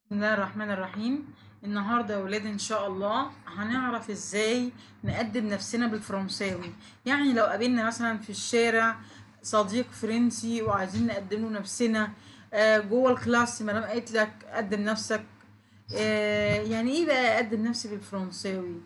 بسم الله الرحمن الرحيم. النهارده يا ولاد ان شاء الله هنعرف ازاي نقدم نفسنا بالفرنساوي. يعني لو قابلنا مثلا في الشارع صديق فرنسي وعايزين نقدم له نفسنا جوه الكلاس، ما دام قالت لك قدم نفسك. يعني ايه بقى اقدم نفسي بالفرنساوي؟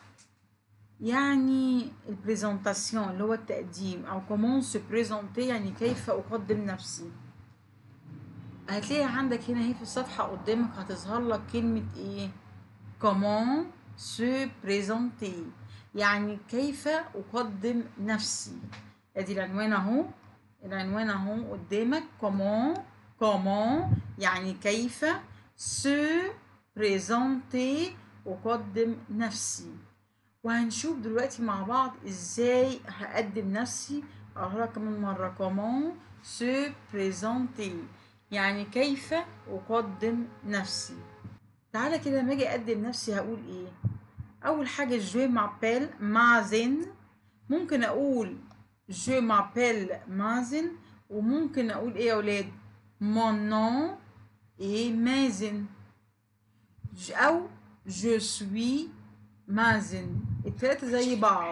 يعني البريزنتاسيون اللي هو التقديم، او كومون سو بريزونتي، يعني كيف اقدم نفسي. هتلاقي عندك هنا اهي في الصفحة قدامك هتظهر لك كلمة ايه؟ comment se présenter، يعني كيف أقدم نفسي. ادي العنوان اهو، العنوان اهو قدامك. comment يعني كيف، se présenter أقدم نفسي. وهنشوف دلوقتي مع بعض ازاي هقدم نفسي. اقولها كمان مرة: comment se présenter يعني كيف أقدم نفسي. تعالى كده لما اجي اقدم نفسي هقول ايه؟ اول حاجه جو مابيل مازن. ممكن اقول جو مابيل مازن، وممكن اقول ايه يا ولاد؟ مون نون ايه مازن، او جو سوي مازن. التلاتة زي بعض.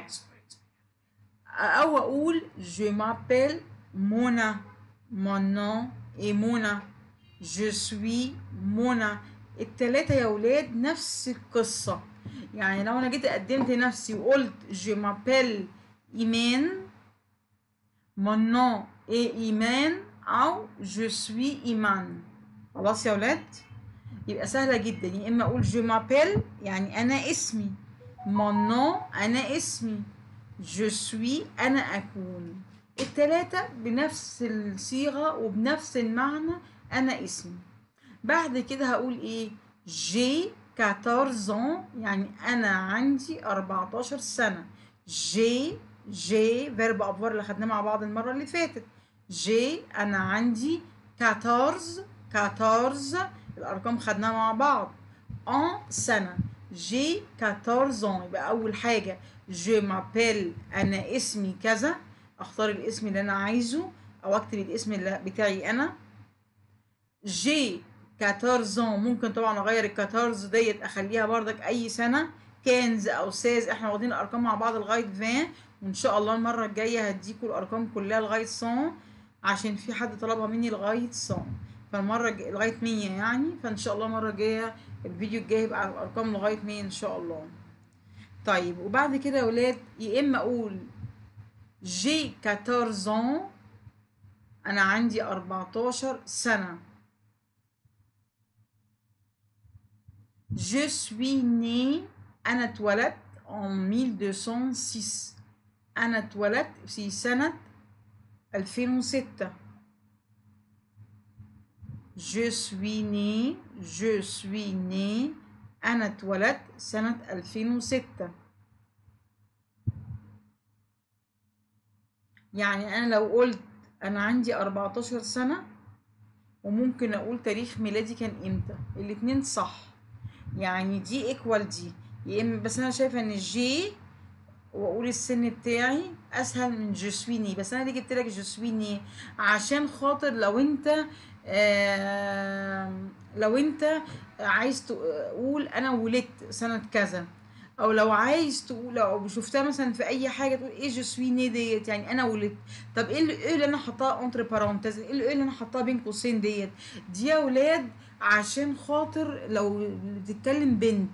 او اقول جو مابيل مونا، مون نون ايه مونا، جو سوي مونا. التلاتة يا ولاد نفس القصة. يعني لو انا جيت قدمت نفسي وقلت جو مابيل ايمان، مون نون ايه ايمان، او جو سوي ايمان. خلاص يا ولاد، يبقى سهلة جدا. يا اما اقول جو مابيل يعني انا اسمي، مون نون انا اسمي، جو سوي انا اكون. التلاتة بنفس الصيغة وبنفس المعنى، انا اسمي. بعد كده هقول ايه؟ جي 14 ans يعني انا عندي 14 سنة. جي فيرب افوار اللي خدناه مع بعض المرة اللي فاتت. جي انا عندي 14 الارقام خدناها مع بعض. ان سنة. جي 14 ans يبقى اول حاجة جو مابيل انا اسمي كذا، اختار الاسم اللي انا عايزه او اكتب الاسم اللي بتاعي انا. جي 14 ans ممكن طبعا اغير ال 14 ديت اخليها بردك اي سنه، كانز او ساز. احنا واخدين الارقام مع بعض لغايه 20، وان شاء الله المره الجايه هديكوا الارقام كلها لغايه 100، عشان في حد طلبها مني لغايه 100. فالمره لغايه 100 يعني. فان شاء الله المره الجايه الفيديو الجاي يبقى على الارقام لغايه 100 ان شاء الله. طيب وبعد كده يا ولاد يا اما اقول جي 14 ans انا عندي 14 سنه. Je suis né أنا اتولدت en 1206. أنا اتولدت في سنة 2006. Je suis né أنا اتولدت سنة 2006. يعني أنا لو قلت أنا عندي 14 سنة، وممكن أقول تاريخ ميلادي كان إمتى، الاتنين صح. يعني دي ايكوال دي. يا إما بس أنا شايفة إن جي واقول السن بتاعي اسهل من جسويني. بس انا ليه جبت لك جسويني؟ عشان خاطر لو انت عايز تقول انا ولدت سنة كذا، او لو عايز تقول لو شفتها مثلا في اي حاجه تقول ايه جسويني ديت يعني انا ولدت. طب ايه اللي انا حطاها اونتر بارونتيز، ايه اللي انا حطاها بين قوسين ديت؟ دي يا ولاد عشان خاطر لو بتتكلم بنت،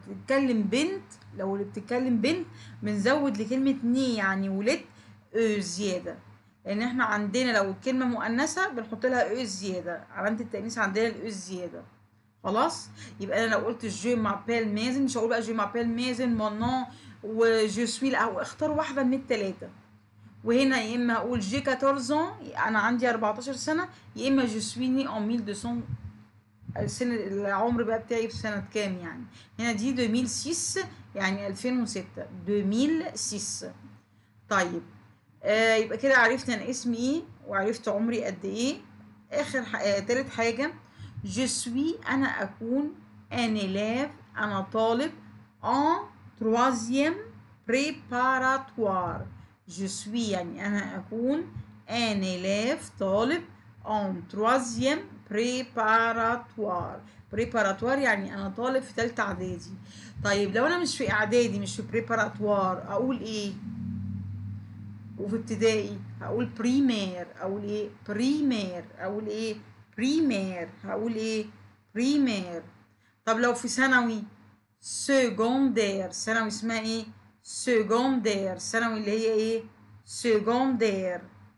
لو اللي بتتكلم بنت بنزود لكلمة ني يعني ولدت او زيادة. لان احنا عندنا لو الكلمة مؤنثة بنحط لها او زيادة، علامة التأنيث عندنا الاو زيادة. خلاص. يبقى انا لو قلت جو مابيل مازن مش هقول بقى جو مابيل مازن مون نون وجو سوي، او اختار واحدة من التلاتة. وهنا يا اما اقول جي 14 انا عندي 14 سنة، يا اما جو سوي ني ان 1200. السن العمر بقى بتاعي في سنة كام يعني. هنا دي 2006 يعني 2006، 2006. طيب يبقى كده عرفت انا اسمي ايه وعرفت عمري قد ايه. تالت حاجة je suis انا اكون un élève انا طالب en troisième préparatoire. je suis يعني انا اكون un élève طالب en troisième بريباراتوار. بريباراتوار يعني انا طالب في تالتة اعدادي. طيب لو انا مش في اعدادي، مش في بريباراتوار، اقول ايه؟ وفي ابتدائي هقول بريمير. اقول ايه؟ بريمير. اقول ايه؟ بريمير. هقول ايه؟ بريمير. طب لو في ثانوي، سيكوندير. ثانوي اسمها ايه؟ سيكوندير. ثانوي اللي هي ايه؟ سيكوندير.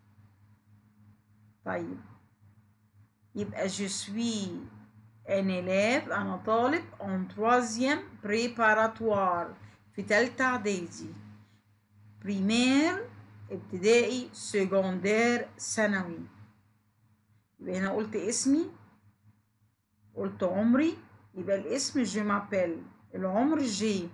طيب يبقى je suis un élève، أنا طالب en troisième préparatoire، في تالتة إعدادي. primaire ابتدائي، secondaire ثانوي. يبقى هنا قلت اسمي، قلت عمري، يبقى الاسم je m'appelle، العمر جي،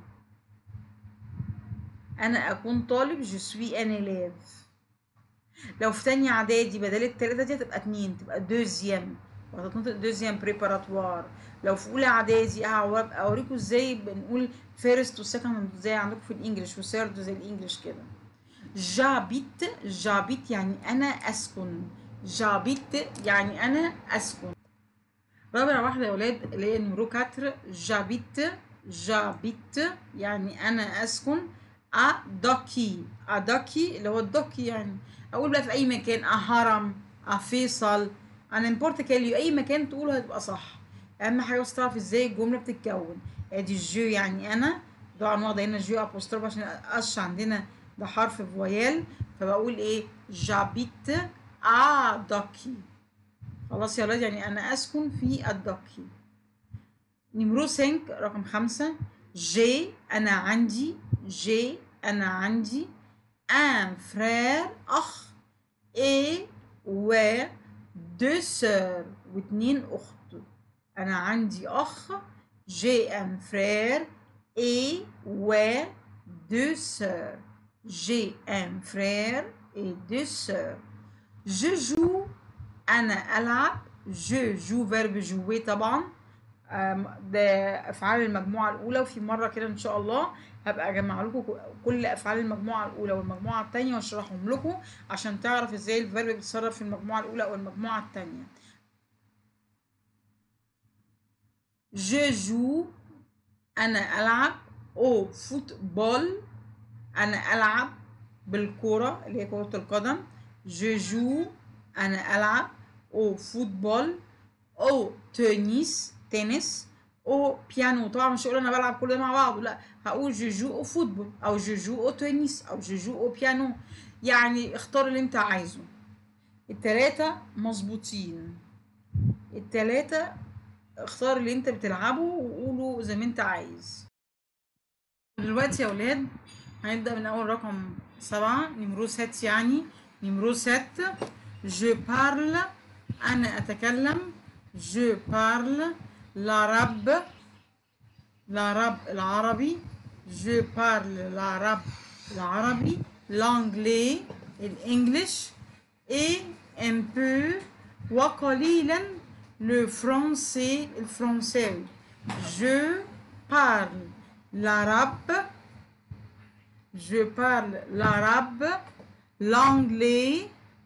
أنا أكون طالب je suis un élève. لو في تانية إعدادي بدل التلاتة دي هتبقى اتنين، تبقى دوزيام، وهتتنطق دوزيام بريباراتوار. لو في أولى إعدادي أوريكم إزاي بنقول فيرست وسكند زي عندكم في الإنجليش، وثيرد زي الإنجليش كده. جابيت. جابيت يعني أنا أسكن. جابيت يعني أنا أسكن. رابع واحدة يا ولاد اللي هي نمرو 4، جابيت. جابيت يعني أنا أسكن أداكي. أداكي اللي هو الدوكي يعني. أقول بقى في أي مكان، أهرم، أفيصل، أنيمبورت كاليو، أي مكان تقوله هتبقى صح. أهم حاجة بس تعرف إزاي الجملة بتتكون. أدي جو يعني أنا، طبعا واخدة هنا جو أبوستروف عشان أش عندنا ده حرف فويال، فبقول إيه؟ جابيت أداكي. خلاص يا ولاد، يعني أنا أسكن في الداكي. نمرو 5 رقم 5، جي أنا عندي. جي أنا عندي un frère أخ، et و deux sœurs واتنين أخت. أنا عندي أخ، j'ai un frère et و deux sœurs. j'ai un frère et deux sœurs. je joue أنا ألعب. je joue verbe jouer طبعا، ده افعال المجموعه الاولى، وفي مره كده ان شاء الله هبقى اجمع لكم كل افعال المجموعه الاولى والمجموعه الثانيه واشرحهم لكم عشان تعرف ازاي الفيرب بيتصرف في المجموعه الاولى او المجموعه الثانيه. je joue انا العب au football، انا العب بالكره اللي هي كره القدم. je joue انا العب au football، au tennis تنس، او بيانو. طبعا مش هقول انا بلعب كل ده مع بعض، لا، هقول جو جو او فوتبول، او جو جو او تنس، او جو جو او بيانو. يعني اختار اللي انت عايزه. التلاتة مظبوطين، التلاتة اختار اللي انت بتلعبه وقوله زي ما انت عايز. دلوقتي يا ولاد هنبدأ من اول رقم 7، نمرو 7 يعني. نمرو 7، je parle أنا أتكلم. je parle l'arabe. l'arabe العربي. je parle l'arabe العربي. l'anglais الإنجليش. et un peu وقليلا le français الفرنساوي. je parle l'arabe. je parle l'arabe, l'anglais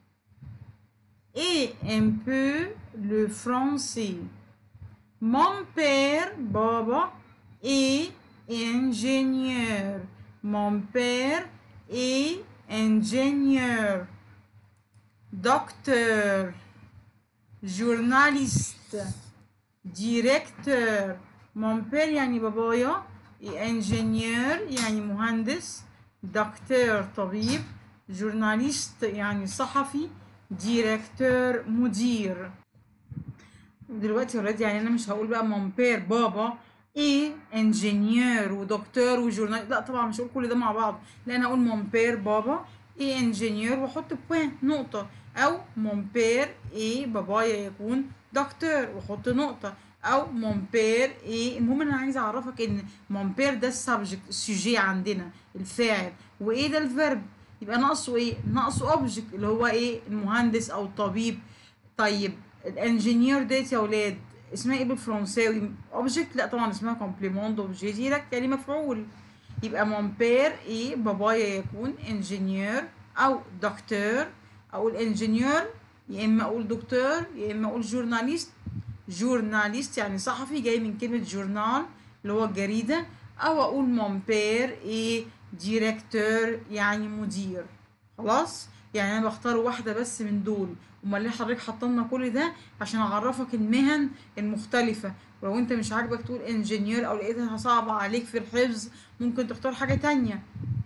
et un peu le français. Mon père, Baba, est ingénieur. Mon père est ingénieur. Docteur, journaliste, directeur. Mon père يعني بابايا، ingénieur يعني مهندس، دكتور طبيب، جورناليست يعني صحفي، ديريكتور مدير. دلوقتي اوريدي يعني انا مش هقول بقى مون بير بابا ايه انجينير ودكتور وجورنال، لا طبعا مش هقول كل ده مع بعض، لا انا هقول مون بير بابا ايه انجينير واحط بوين نقطه، او مون بير ايه بابايا يكون دكتور واحط نقطه، او مون بير ايه. المهم انا عايزه اعرفك ان مون بير ده السبجكت السوجي عندنا الفاعل، وايه ده الفيرب، يبقى ناقصه ايه؟ ناقصه اوبجكت اللي هو ايه؟ المهندس او الطبيب. طيب الانجينير ديت يا ولاد اسمها ايه بالفرنساوي؟ اوبجكت؟ لا طبعا اسمها كومبليمون دوبجي ديريكت يعني مفعول. يبقى مون بير ايه بابايا يكون انجينير او دكتور، او الانجينير يا اما اقول دكتور يا اما اقول جورناليست جورناليست يعني صحفي، جاي من كلمة جورنال اللي هو الجريدة، أو أقول مون بير إيه ديريكتور يعني مدير. خلاص، يعني أنا بختار واحدة بس من دول. أمال ليه حضرتك حاطلنا كل ده؟ عشان أعرفك المهن المختلفة. ولو أنت مش عاجبك تقول انجينير أو لقيتها صعبة عليك في الحفظ ممكن تختار حاجة تانية.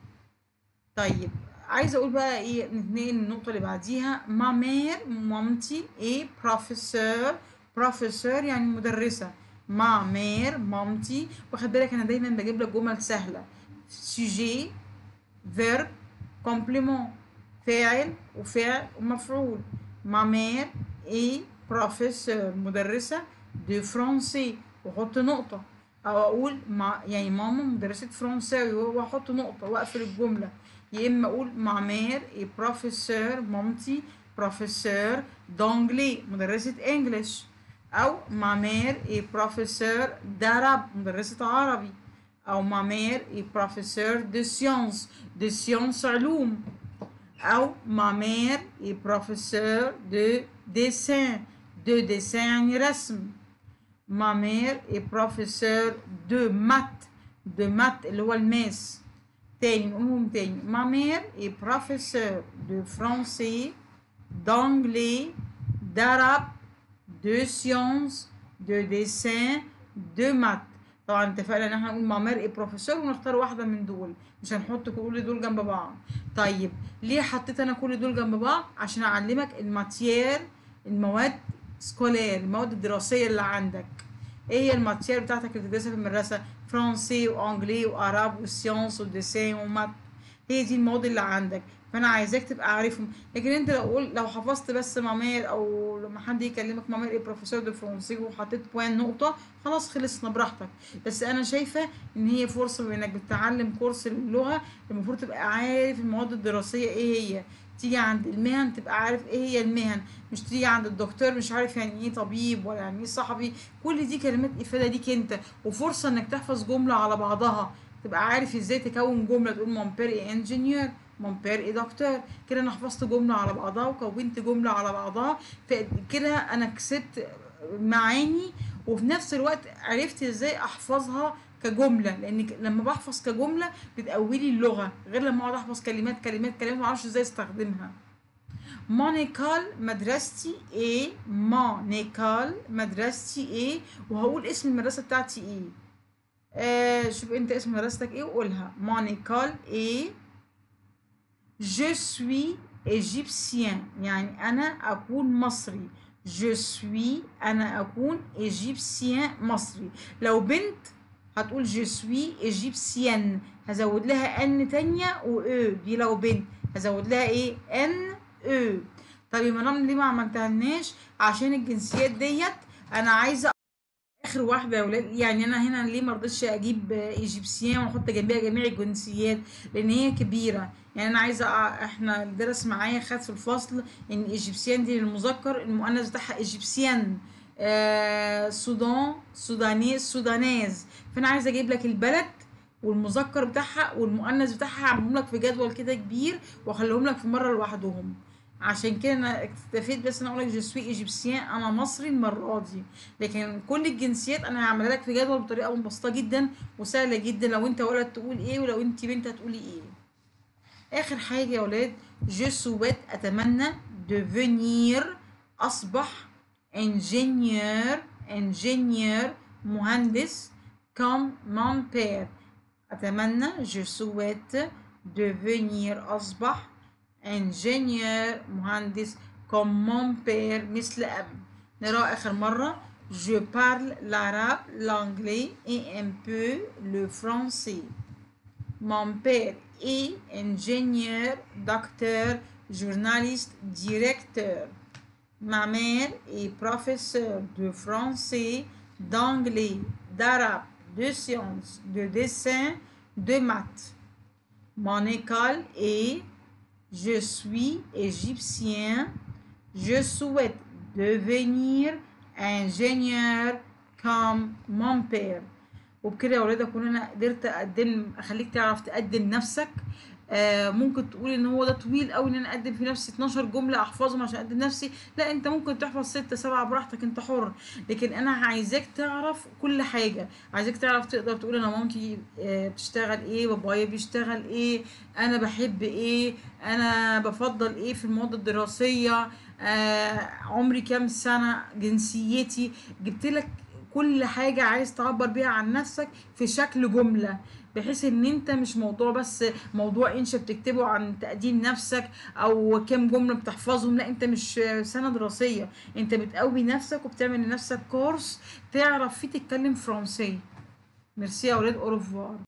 طيب، عايزه اقول بقى ايه، نتنقل للنقطه اللي بعديها. مامير مامتي ايه بروفيسور، بروفيسور يعني مدرسه. مامير مامتي. واخد بالك انا دايما بجيب لك جمل سهله، سوجي فيرب كومبليمون، فاعل وفعل ومفعول. مامير ايه بروفيسور مدرسه دو فرونسي واحط نقطه، او اقول يعني ماما مدرسه فرنساوي واحط نقطه واقفل الجمله. يا اما اقول ما مير اي بروفيسور مامتي بروفيسور دانجلي مدرسه انجلش، او ما مير اي بروفيسور داراب مدرسه عربي، او ما مير اي بروفيسور دو سيونس، دو سيونس علوم، او ما مير اي بروفيسور دو ديسين، دو ديسين يعني رسم. ما مير اي بروفيسور دو مات، دو مات اللي هو الماس. تاني نقولهم تاني، ما مير اي بروفيسور دو فرونسي d'anglais d'arabe de sciences de dessin de maths. طبعا اتفقنا ان احنا نقول ما مير اي بروفيسور ونختار واحده من دول، مش هنحط كل دول جنب بعض. طيب ليه حطيت انا كل دول جنب بعض؟ عشان اعلمك الماتير، المواد سكولير، المواد الدراسيه اللي عندك. ايه هي الماتير بتاعتك اللي بتدرسها في المدرسه؟ فرنسي وانجلي وعرب وسيونس وديسين ومات. هي دي المواد اللي عندك، فانا عايزاك تبقى عارفهم. لكن انت لو حفظت بس مامير، او لما حد يكلمك مامير ايه بروفيسور دو فرنسي وحطيت بوان نقطه، خلاص خلصنا براحتك. بس انا شايفه ان هي فرصه بما انك بتتعلم كورس اللغه، المفروض تبقى عارف المواد الدراسيه ايه هي. تيجي عند المهن تبقى عارف ايه هي المهن، مش تيجي عند الدكتور مش عارف يعني ايه طبيب ولا يعني ايه صحفي. كل دي كلمات افاده ليك انت، وفرصه انك تحفظ جمله على بعضها، تبقى عارف ازاي تكون جمله. تقول مون بير اي انجينير، مون بير اي دكتور. كده انا حفظت جمله على بعضها وكونت جمله على بعضها، فكده انا كسبت معاني، وفي نفس الوقت عرفت ازاي احفظها كجمله. لان لما بحفظ كجمله بتقوي اللغه، غير لما اقعد احفظ كلمات كلمات كلمات ما اعرفش ازاي استخدمها. مونيكال مدرستي ايه، مونيكال مدرستي ايه، وهقول اسم المدرسه بتاعتي ايه. شوف انت اسم مدرستك ايه وقولها. مونيكال ايه je suis égyptien يعني أنا أكون مصري. je suis أنا أكون égyptien مصري. لو بنت هتقول je suis égyptienne، هزود لها ان تانية و او، دي لو بنت هزود لها ايه ان او. طب يا مرام ليه ما عملتهالناش؟ عشان الجنسيات ديت انا عايزه اخر واحده يا ولاد. يعني انا هنا ليه ما رضيتش اجيب ايجيبسيان واحط جنبيها جميع الجنسيات؟ لان هي كبيره. يعني انا عايزه احنا درس معايا خد في الفصل ان ايجيبسيان دي للمذكر، المؤنث بتاعها ايجيبسيان. سودان سوداني سودانيز. فانا عايزه اجيب لك البلد والمذكر بتاعها والمؤنث بتاعها، اعملهم لك في جدول كده كبير واخليهم لك في مره لوحدهم. عشان كده انا اكتفيت بس انا اقول لك جو سوي ايجيبسيان، انا مصري المره دي. لكن كل الجنسيات انا هعملها لك في جدول بطريقه مبسطه جدا وسهله جدا. لو انت ولد تقول ايه، ولو انت بنت هتقولي ايه. اخر حاجه يا ولاد، جو سويت اتمنى ديفينير اصبح انجينيور، انجينيور مهندس كم مون بير. اتمنى جو سويت ديفينير اصبح انجينيور مهندس كم مون بير مثل ابي. نراها اخر مره. Je parle l'arabe, l'anglais et un peu le français. Mon père est ingénieur, docteur, journaliste, directeur. Ma mère est professeure de français, d'anglais, d'arabe, de sciences, de dessin, de maths. Mon école est je suis égyptien. Je souhaite devenir ingénieur comme mon père. وبكده يا ولاد اكون انا قدرت اخليك تعرف تقدم نفسك ممكن تقول ان هو ده طويل قوي ان انا اقدم في نفسي 12 جمله احفظهم عشان اقدم نفسي. لا، انت ممكن تحفظ 6 7 براحتك، انت حر. لكن انا عايزاك تعرف كل حاجه، عايزاك تعرف تقدر تقول انا مامتي بتشتغل ايه، بابايا بيشتغل ايه، انا بحب ايه، انا بفضل ايه في المواد الدراسيه، عمري كام سنه، جنسيتي. جبت لك كل حاجة عايز تعبر بيها عن نفسك في شكل جملة، بحيث ان انت مش موضوع بس موضوع انشا بتكتبه عن تقديم نفسك او كام جملة بتحفظهم. لا، انت مش سنة دراسية، انت بتقوي نفسك وبتعمل لنفسك كورس تعرف فيه تتكلم فرنسي. ميرسي يا اولاد، اوروفوار.